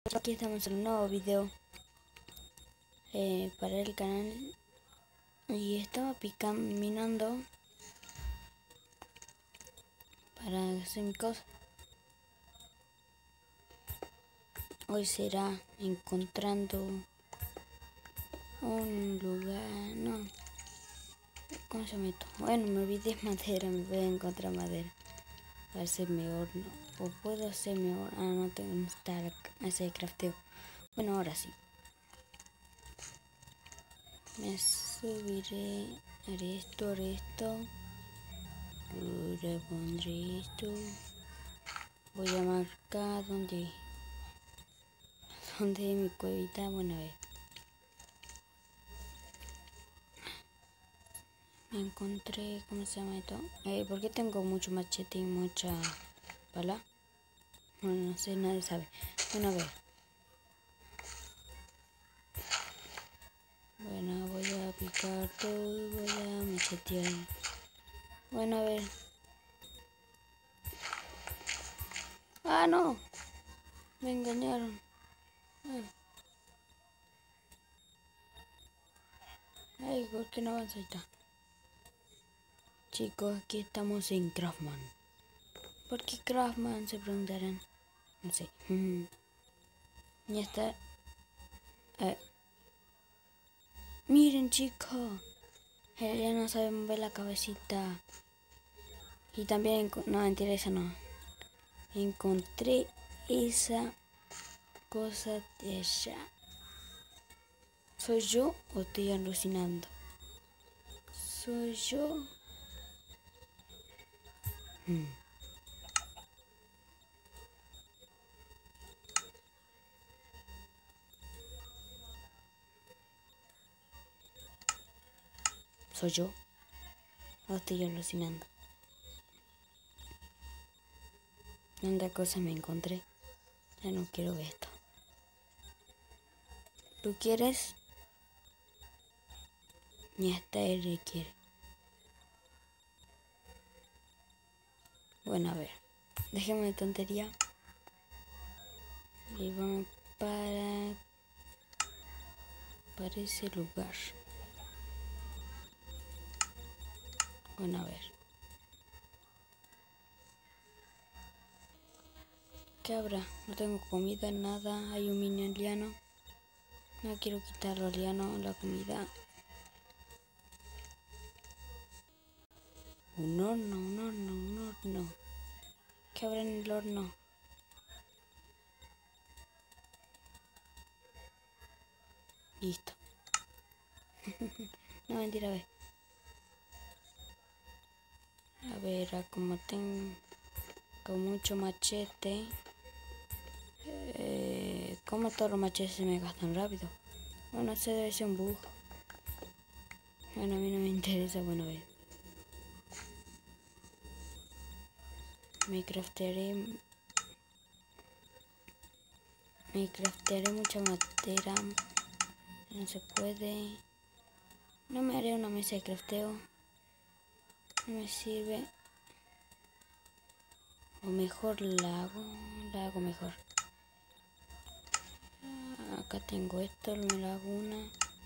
Aquí estamos en un nuevo video para el canal y estaba minando para hacer mi cosa. Hoy será encontrando un lugar, no, ¿cómo se llama esto? Bueno, me olvidé madera, me voy a encontrar madera para hacerme horno. O puedo hacerme horno, no tengo que estar hacer crafteo. Bueno, ahora sí. Me subiré, haré esto, le pondré esto. Voy a marcar donde es mi cuevita. Bueno, a ver. Me encontré, ¿cómo se llama esto? ¿Por qué tengo mucho machete y mucha pala? Bueno, no sé, nadie sabe. Bueno, a ver. Bueno, voy a picar todo, voy a machetear. Bueno, a ver. ¡Ah, no! Me engañaron. Ay, ¿por qué no avanza? Ahí está. Chicos, aquí estamos en Craftman. ¿Por qué Craftman? Se preguntarán. No sé. Ya está. Miren, chicos. Ya no sabe mover la cabecita. Y también, no, mentira, esa no. Encontré esa cosa de allá. ¿Soy yo o estoy alucinando? ¿Soy yo? ¿Soy yo o estoy alucinando? ¿Dónde cosa me encontré? Ya no quiero ver esto. ¿Tú quieres? Ni hasta él quiere. Bueno, a ver. Déjame de tontería. Y vamos para ese lugar. Bueno, a ver. ¿Qué habrá? No tengo comida, nada. Hay un minion liano. No quiero quitarlo liano, la comida. Un horno. ¿Qué habrá en el horno? Listo. No, mentira, a ver. A ver, como tengo mucho machete. ¿Cómo todos los machetes se me gastan rápido? Bueno, ese debe ser un bug. Bueno, a mí no me interesa. Bueno, a ver. Me craftearé mucha madera. No se puede. No me haré una mesa de crafteo. No me sirve. O mejor la hago mejor. Acá tengo esto, me lo hago una.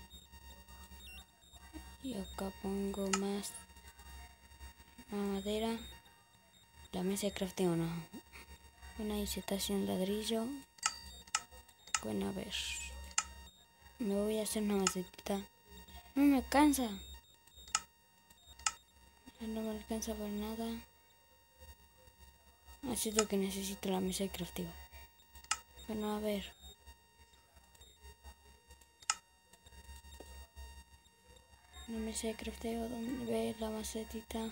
Y acá pongo más madera. La mesa de crafteo no. Bueno, ahí se está haciendo ladrillo. Bueno, a ver. Me voy a hacer una macetita. No me alcanza. No me alcanza por nada. Así es lo que necesito la mesa de crafteo. Bueno, a ver. Una mesa de crafteo donde ve la macetita.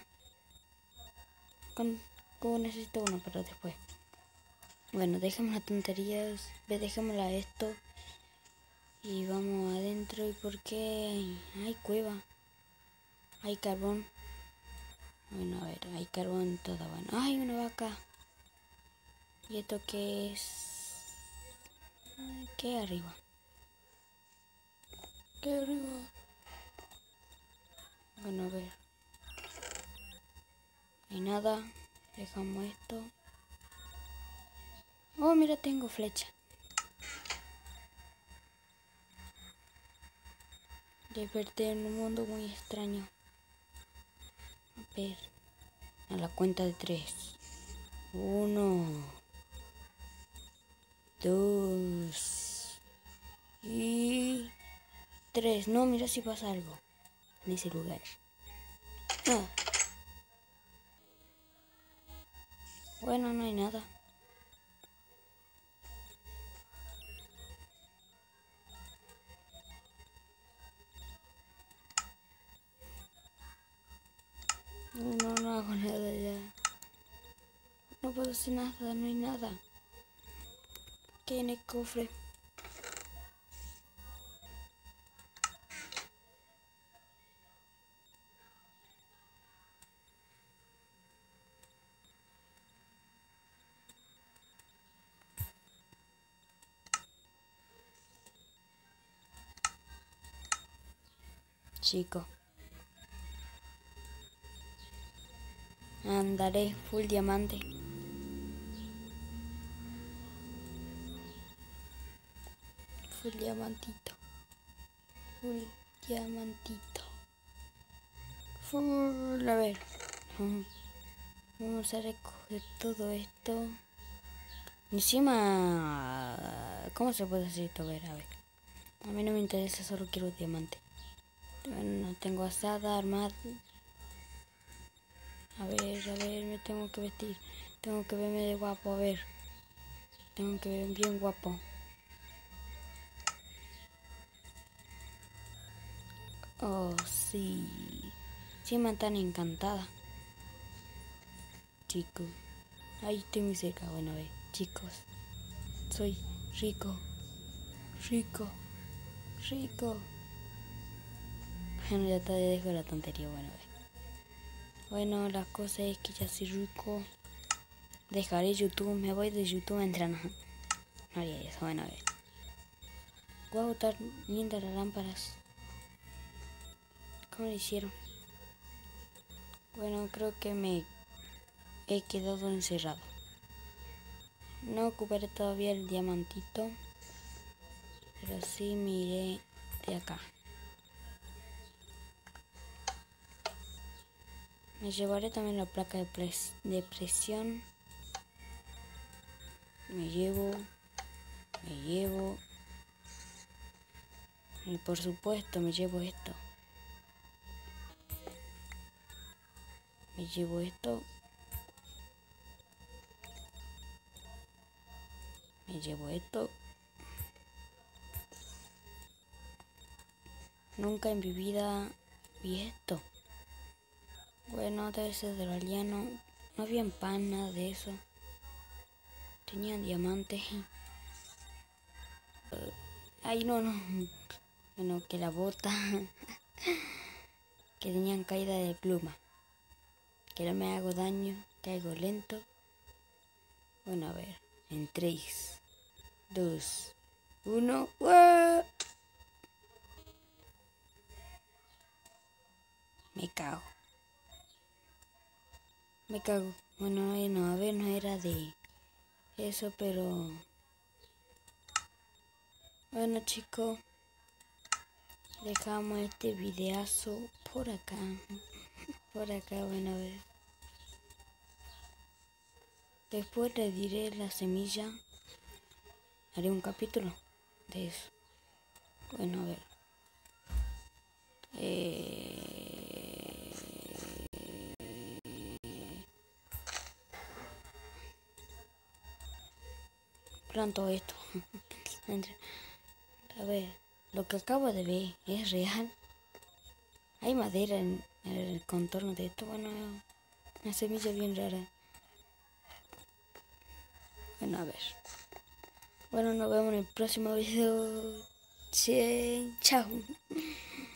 Como necesito uno, pero después. Bueno, dejemos las tonterías. Dejémosla esto. Y vamos adentro. ¿Y por qué hay cueva? Hay carbón. Bueno, a ver, hay carbón todo. Bueno, hay una vaca. ¿Y esto qué es? ¿Qué arriba? ¿Qué arriba? Bueno, a ver. No hay nada. Dejamos esto. Oh, mira, tengo flecha. Desperté en un mundo muy extraño. A ver, a la cuenta de 3. 1, 2 y 3. No, mira si pasa algo en ese lugar. Ah. Bueno, no hay nada. No hago nada ya. No puedo hacer nada, no hay nada. ¿Qué hay en el cofre? Chico. Andaré full diamante. Full diamantito. Full diamantito. Full. A ver. Vamos a recoger todo esto. Encima... ¿Cómo se puede hacer esto? A ver. A mí no me interesa, solo quiero diamante. No tengo asada, armada. A ver, me tengo que vestir. Tengo que verme de guapo, a ver. Tengo que verme bien guapo. Oh, sí. Sí, me tan encantada. Chicos. Ahí estoy muy cerca. Bueno, a ver, chicos. Soy rico. Bueno, ya te dejo la tontería. Bueno, a ver. Bueno, la cosa es que ya soy rico. Dejaré YouTube. Me voy de YouTube a entrenar. No haría eso. Bueno, a ver. Wow, tan lindas las lámparas. ¿Cómo lo hicieron? Bueno, creo que me he quedado encerrado. No ocuparé todavía el diamantito, pero sí miré de acá. Me llevaré también la placa de presión. Me llevo. Y por supuesto me llevo esto. Me llevo esto. Nunca en mi vida vi esto. Bueno, debe ser del alieno. No había pan, nada de eso. Tenían diamantes. Ay, no. Bueno, que la bota. Que tenían caída de pluma. Que no me hago daño. Caigo lento. Bueno, a ver. En 3, 2, 1. ¡Uah! Me cago. Bueno, no, a ver, no era de eso, pero... Bueno, chicos. Dejamos este videazo por acá. Bueno, a ver. Después le diré la semilla. Haré un capítulo de eso. Bueno, a ver. Planto esto. A ver, lo que acabo de ver es real. Hay madera en el contorno de esto. Bueno, una semilla bien rara. Bueno, a ver. Bueno, nos vemos en el próximo video. Chao.